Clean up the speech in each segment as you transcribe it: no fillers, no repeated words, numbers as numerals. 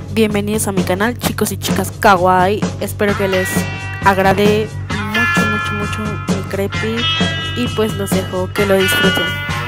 Bienvenidos a mi canal, chicos y chicas kawaii. Espero que les agrade mucho mi creepy y pues los dejo que lo disfruten.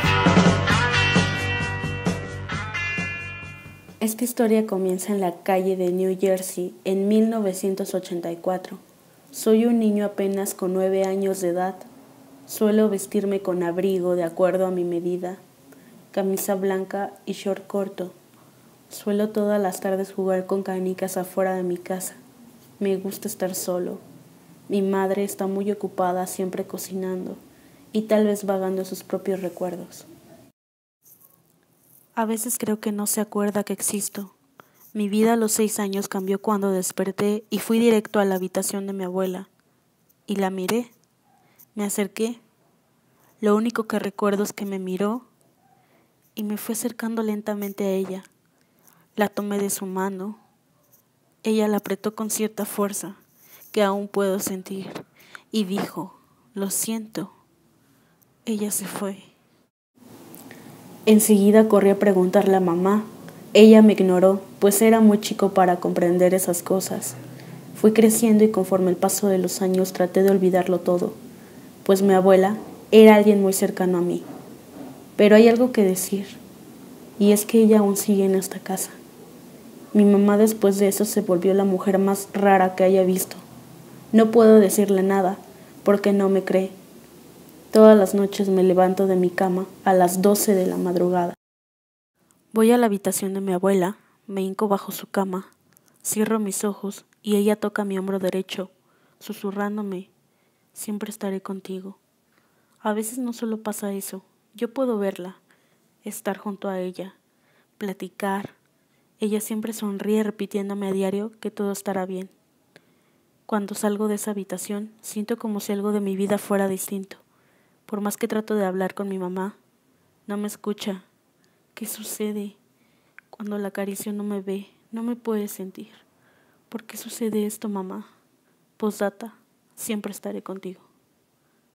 Esta historia comienza en la calle de New Jersey en 1984. Soy un niño apenas con 9 años de edad. Suelo vestirme con abrigo de acuerdo a mi medida, camisa blanca y short corto. Suelo todas las tardes jugar con canicas afuera de mi casa. Me gusta estar solo. Mi madre está muy ocupada siempre cocinando y tal vez vagando sus propios recuerdos. A veces creo que no se acuerda que existo. Mi vida a los 6 años cambió cuando desperté y fui directo a la habitación de mi abuela. Y la miré. Me acerqué. Lo único que recuerdo es que me miró y me fui acercando lentamente a ella. La tomé de su mano. Ella la apretó con cierta fuerza, que aún puedo sentir, y dijo, «Lo siento». Ella se fue. Enseguida corrí a preguntarle a mamá. Ella me ignoró, pues era muy chico para comprender esas cosas. Fui creciendo y conforme el paso de los años traté de olvidarlo todo, pues mi abuela era alguien muy cercano a mí. Pero hay algo que decir, y es que ella aún sigue en esta casa. Mi mamá después de eso se volvió la mujer más rara que haya visto. No puedo decirle nada, porque no me cree. Todas las noches me levanto de mi cama a las 12 de la madrugada. Voy a la habitación de mi abuela, me hinco bajo su cama, cierro mis ojos y ella toca mi hombro derecho, susurrándome, «Siempre estaré contigo». A veces no solo pasa eso, yo puedo verla, estar junto a ella, platicar. Ella siempre sonríe repitiéndome a diario que todo estará bien. Cuando salgo de esa habitación, siento como si algo de mi vida fuera distinto. Por más que trato de hablar con mi mamá, no me escucha. ¿Qué sucede? Cuando la acaricio no me ve, no me puede sentir. ¿Por qué sucede esto, mamá? Postdata, siempre estaré contigo.